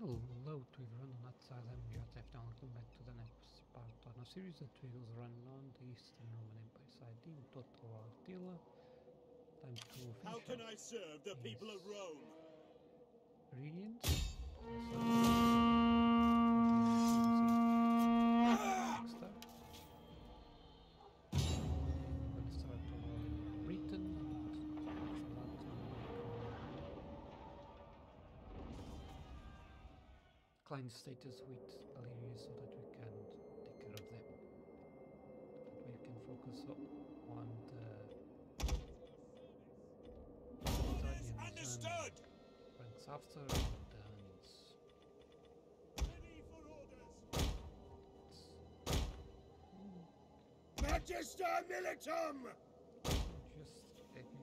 Hello to everyone on that side, I'm Yotef and welcome back to the next part on a series that was run on the Eastern Roman Empire side in Toto Attila. Time to finish How can I serve the people of Rome? Regions. Next up. We'll start on Britain and after that client status with Illyria so that we can take care of them. That we can focus on the Italians Understood! and Franks after and the Huns. Ready for orders! Magister Militum! Just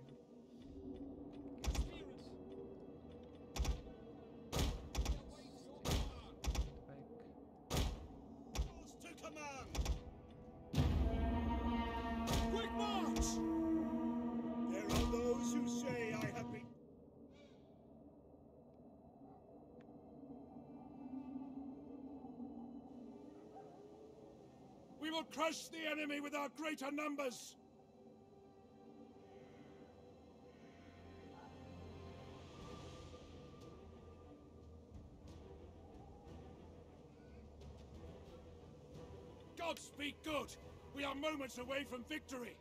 back. Orders to command! Quick march! There are those who say I have been... We will crush the enemy with our greater numbers! God speak good! We are moments away from victory!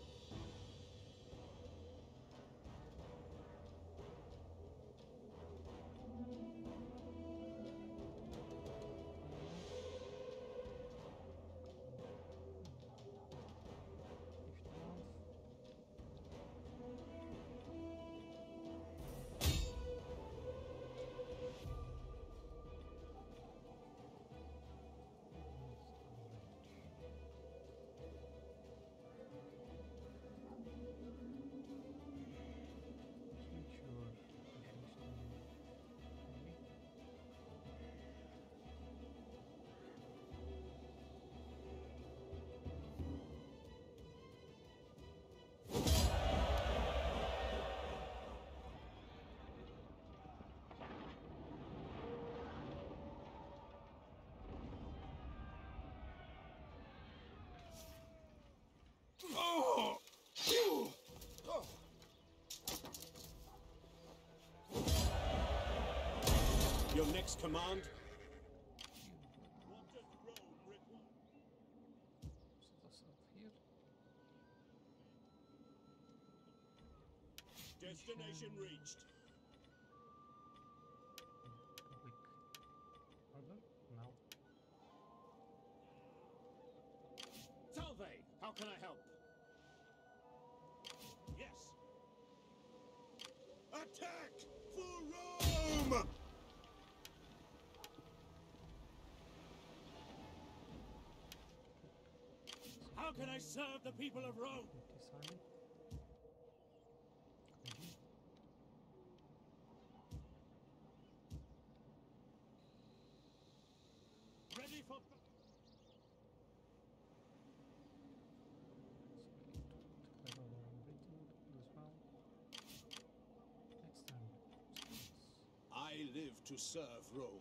Your next command? What does Rome require? Set us up here. Destination reached. Quick order now. Salve! How can I help? Yes. Attack for Rome! How can I serve the people of Rome? Disarming. Ready for... So we need to take over on Britain as well. Next time. I live to serve Rome.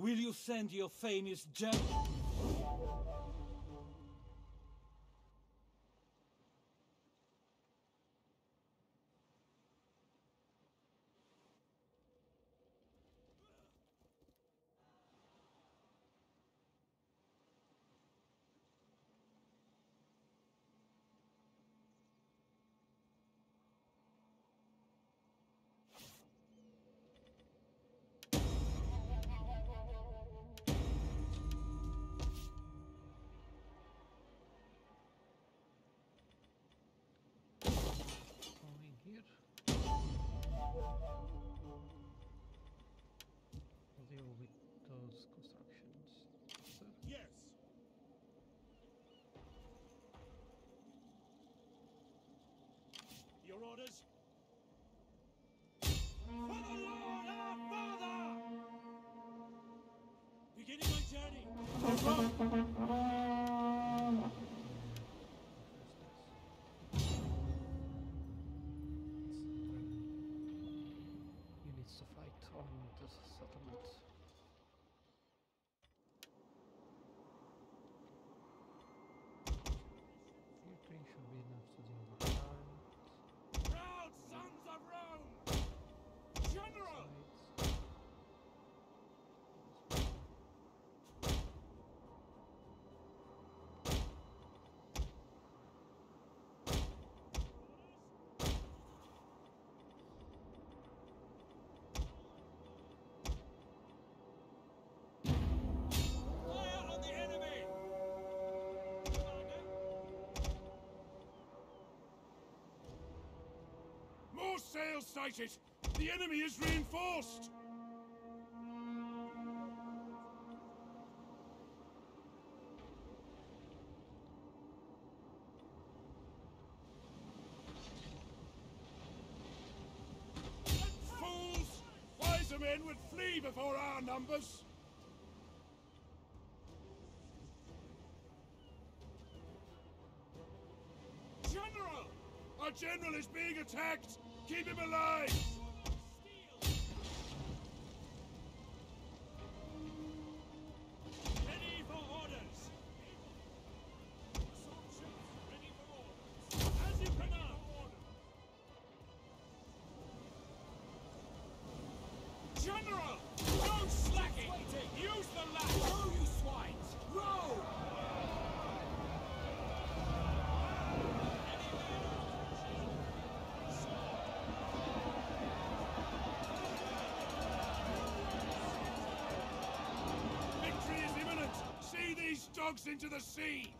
Will you send your famous general? Going here. I'll deal with those constructions. Sir. Yes. Your orders? For the Lord our Father! Beginning my journey. Units to fight on the settlement. Infantry should be enough to deal with current Proud sons of Rome! General! sides. Fire on the enemy! More sails sighted! The enemy is reinforced! Fools! Wiser men would flee before our numbers! General! Our general is being attacked! Keep him alive! Ready for orders! Ready for orders! As you command! General! No slacking! Use the lash! Row, you swines! Row! Victory is imminent! See these dogs into the sea!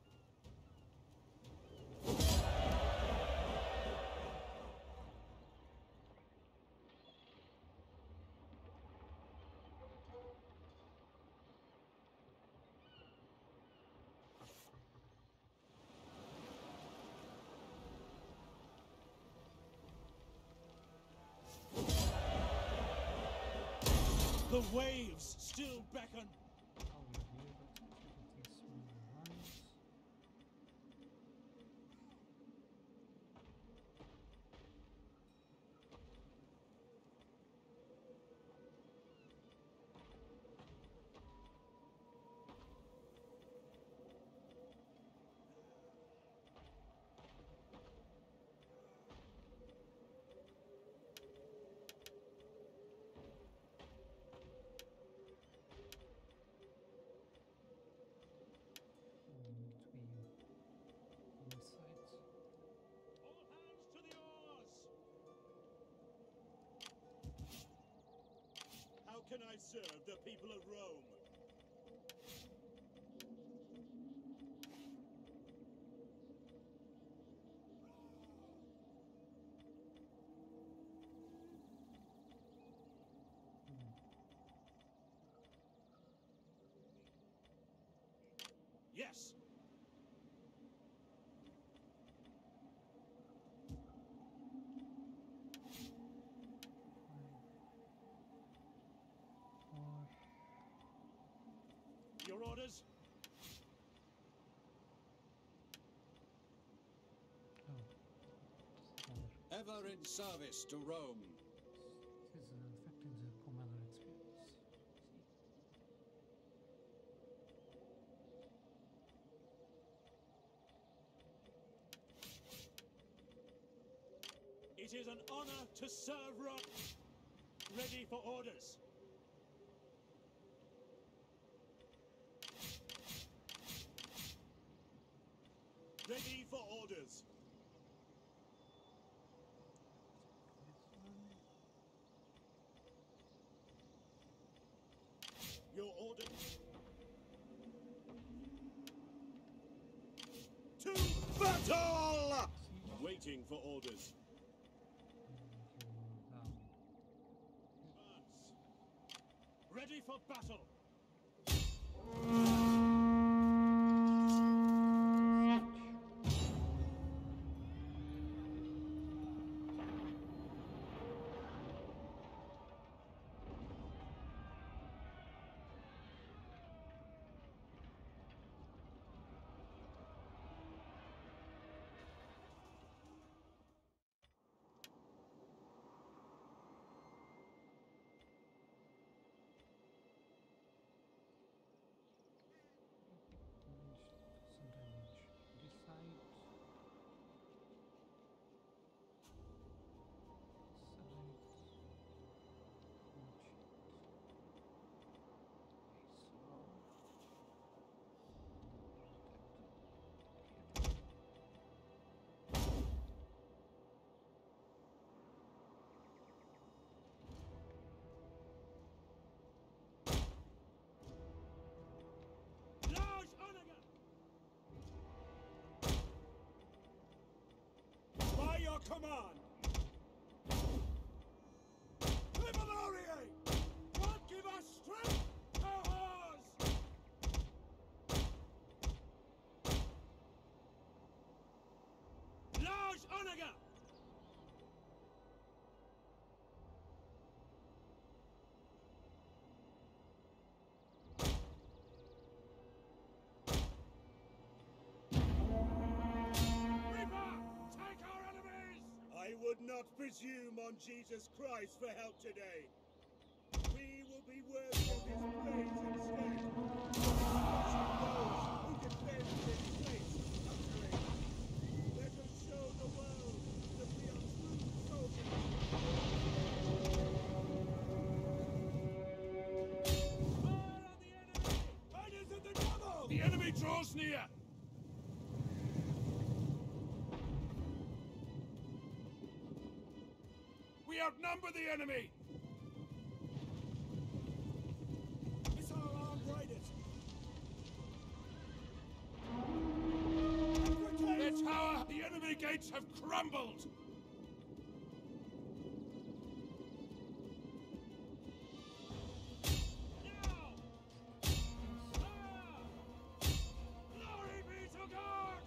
The waves still beckon! I'll review that with these smaller ones. How can I serve the people of Rome? Yes. Your orders? Ever in service to Rome. This is affecting the commander experience. It is an honor to serve Ready for orders. Ready for orders. Your order. To battle! Waiting for orders. Advance. Ready for battle. Command! Liberare! God give us strength! Powers! Large Onaga! I would not presume on Jesus Christ for help today. We will be worthy of his praise instead. Those who defend this place utterly. Let us show the world that we are true soldiers. Fire on the enemy! Riders of the devil! The enemy draws near! We outnumber the enemy! It's our armed riders! Their tower! The enemy gates have crumbled! Now! Fire! Glory be to God!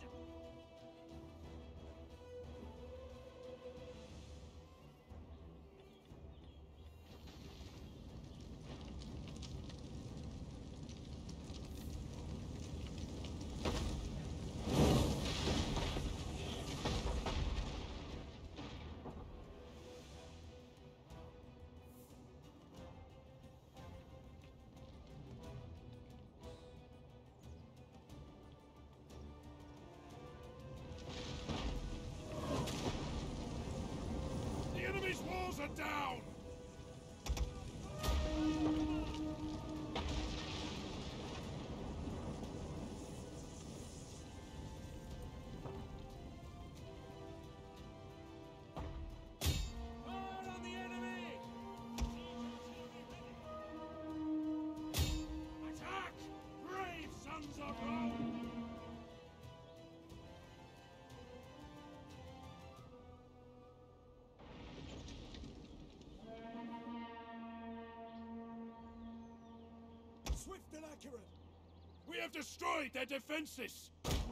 The enemy's walls are down! Fire on the enemy! Attack! Brave sons of Rome! Swift and accurate! We have destroyed their defenses!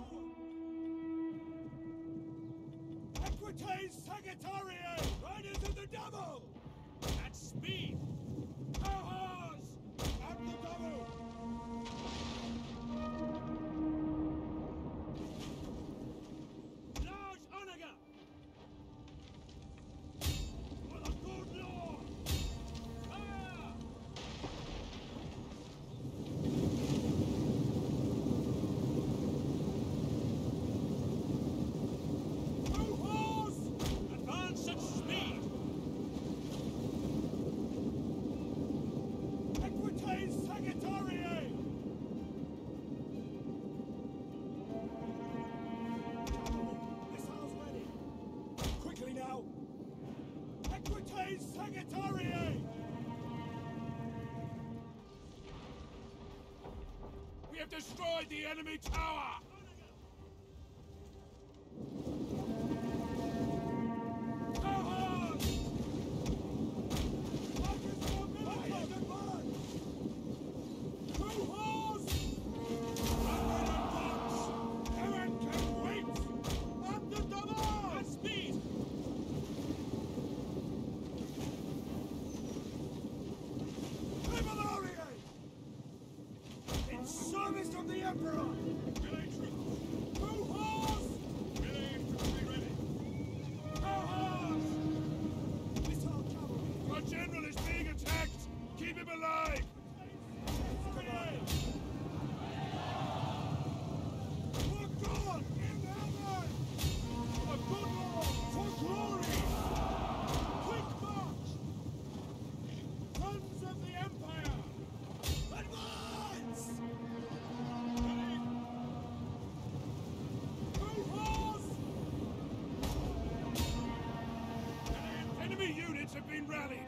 Equites Sagittariae! Riders of the devil! At speed! Powers! At the devil! Large Onaga! For the good Lord! Fire! Move horse! Advance Sagittarius! We have destroyed the enemy tower! Service of the Emperor! Melee troops! Two horse! Melee infantry ready! Two horse! Missile cavalry! Our general is being attacked! Keep him alive! For God in heaven! A good Lord for glory! Quick march! Sons of the Empire! Advance! Enemy units have been rallied!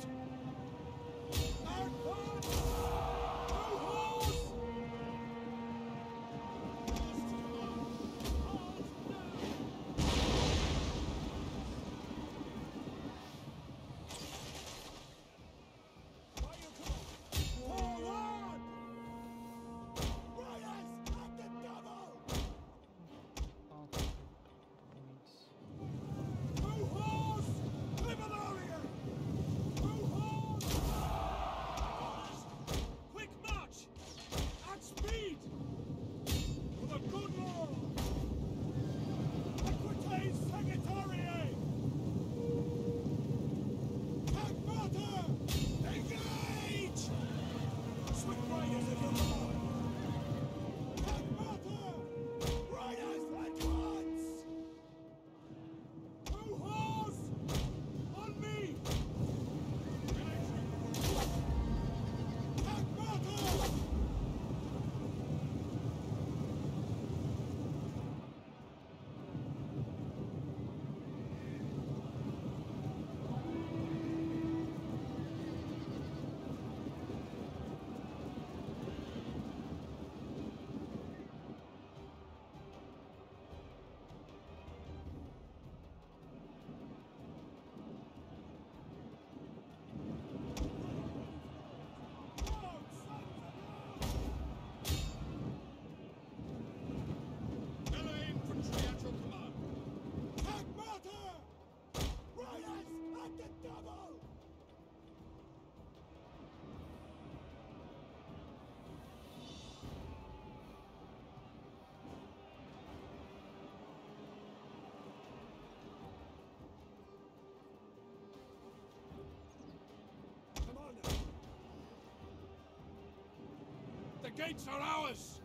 The gates are ours!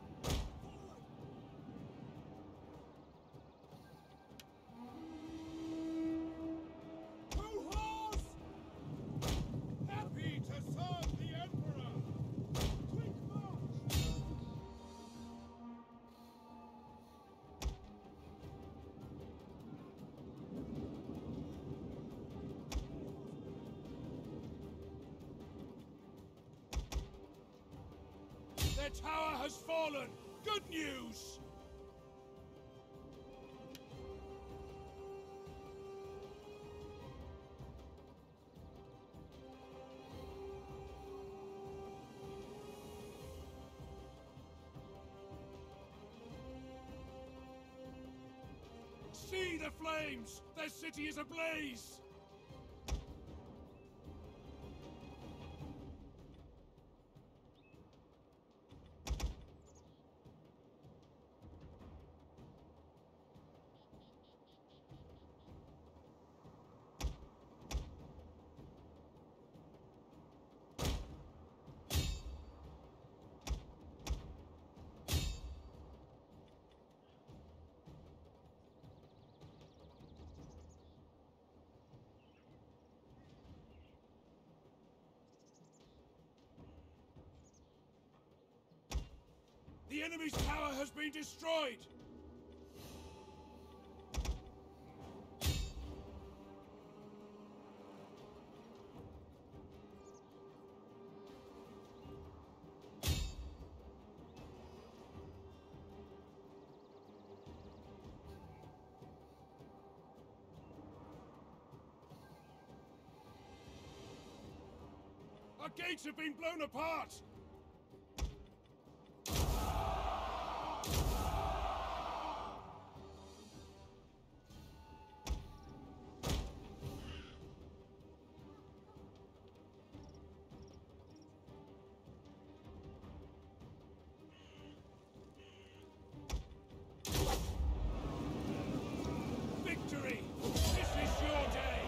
Two horse! Happy to serve the Emperor! Quick march! Their tower has fallen! Good news! See the flames! Their city is ablaze! The enemy's tower has been destroyed! Our gates have been blown apart! Victory! This is your day!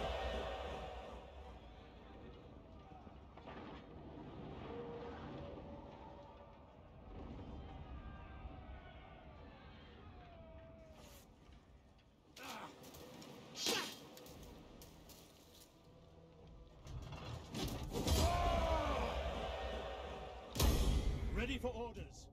Ready for orders.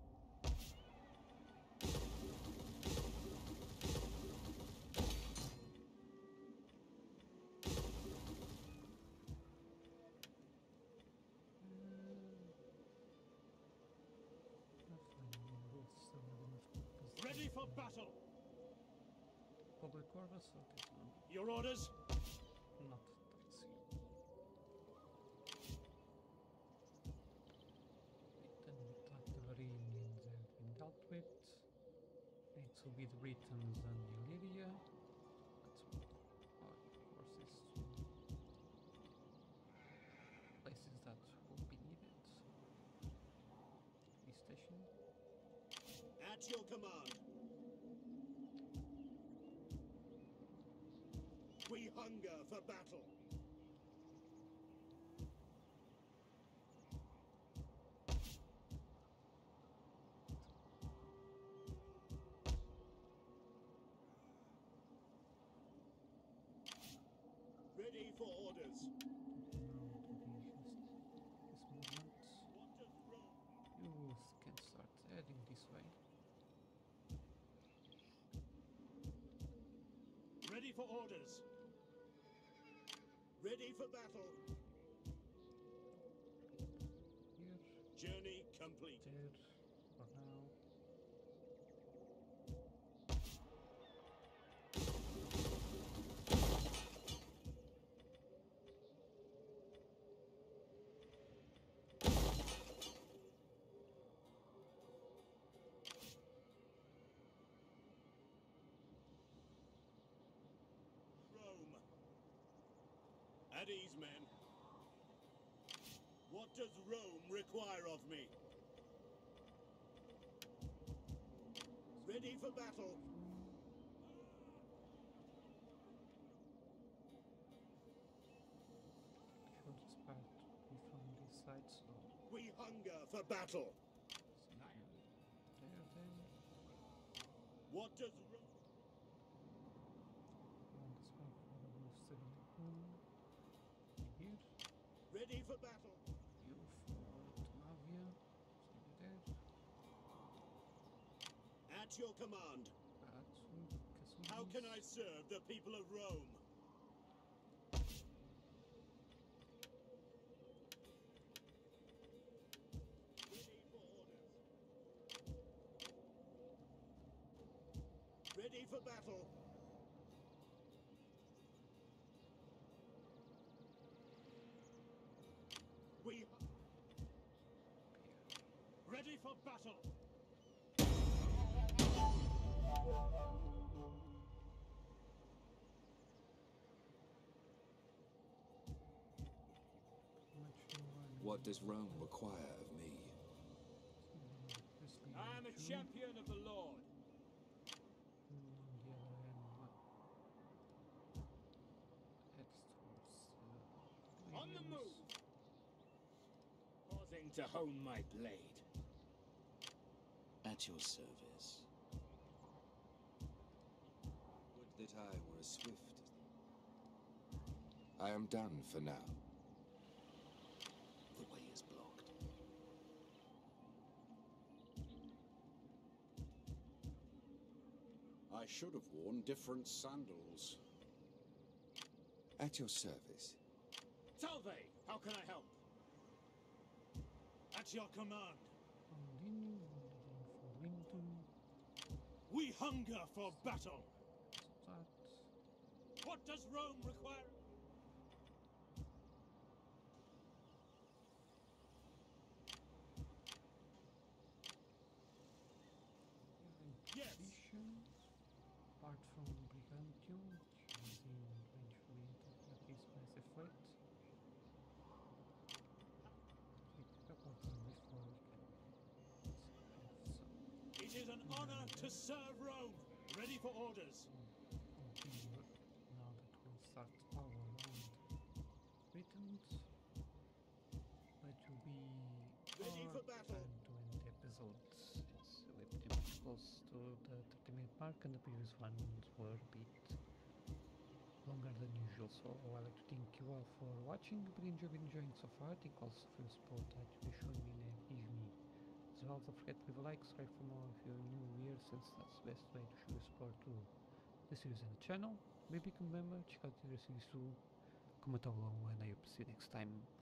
Ready for battle. Public orders, okay, so Your orders? not that's you. Written artillery means they've been dealt with. Need to be the Britons and Illyria. Let's move our forces to places that will be needed. Be stationed. At your command. We hunger for battle. Ready for orders. Now to be this movement. What does Rome? You can start heading this way. Ready for orders. Ready for battle. Here, Journey complete. there, for now. Rome. At ease, men. What does Rome require of me? Ready for battle. Should start from this side, so We hunger for battle. there then. What does Rome... And this one for the booster in the room. Here, Ready for battle. you for Tomavia, so there. At your command. Katsu, How can I serve the people of Rome? Ready for orders. Ready for battle. We... Ready for battle. What does Rome require of me? I am a champion of the Lord. On the move! Pausing to hone my blade. At your service. Would that I were as swift. I am done for now. The way is blocked. I should have worn different sandals. At your service. Salve! How can I help? At your command. For Linton, We hunger for battle. start. What does Rome require? apart from Brigantium, which is seen eventually into this massive fight. Take a couple of them before we can have some It is an honor to serve Rome. Ready for orders. continue now that we start our round written. That will be Ready our for battle. time to end the episode. It's pretty much close to the 30-minute mark, and the previous ones were a bit longer than usual. So I'd like to thank you all for watching. If you enjoyed enjoying so far, thank you also for your support that you shown me in the evening. As well, don't forget to leave a like, subscribe for more if you're new here, since that's the best way to show your support to the series and the channel. Maybe become a member, check out the other series too. Comment down below and I hope to see you next time.